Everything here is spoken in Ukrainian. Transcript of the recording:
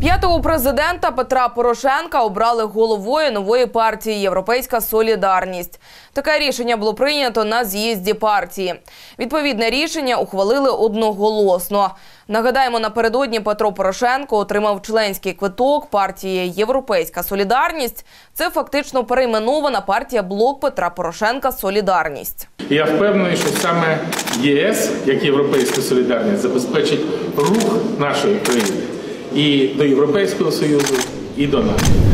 П'ятого президента Петра Порошенка обрали головою нової партії «Європейська солідарність». Таке рішення було прийнято на з'їзді партії. Відповідне рішення ухвалили одноголосно. Нагадаємо, напередодні Петро Порошенко отримав членський квиток партії «Європейська солідарність». Це фактично перейменована партія «Блок Петра Порошенка. Солідарність». Я впевнений, що саме ЄС, як Європейська солідарність, забезпечить рух нашої країни і до Європейського Союзу, і до НАТО.